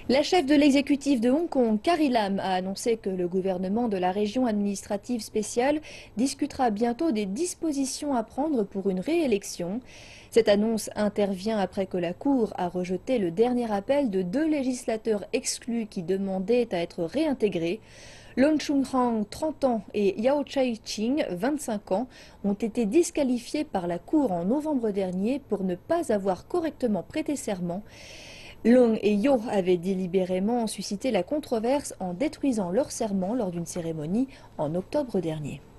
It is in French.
La chef de l'exécutif de Hong Kong, Carrie Lam, a annoncé que le gouvernement de la région administrative spéciale discutera bientôt des dispositions à prendre pour une réélection. Cette annonce intervient après que la Cour a rejeté le dernier appel de deux législateurs exclus qui demandaient à être réintégrés. Lon Chung-hang, 30 ans, et Yao Chai-ching, 25 ans, ont été disqualifiés par la Cour en novembre dernier pour ne pas avoir correctement prêté serment. Long et Yo avaient délibérément suscité la controverse en détruisant leur serment lors d'une cérémonie en octobre dernier.